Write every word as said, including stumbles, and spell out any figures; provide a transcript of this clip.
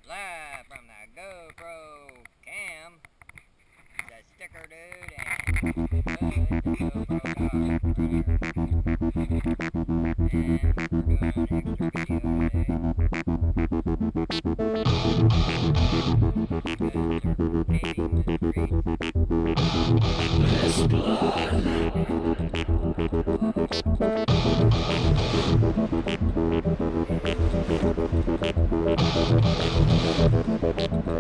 live from the GoPro cam. The sticker dude and Bud, the GoPro dog runner. And we're doing an extra video today. Because they're paving the streets. Less blood.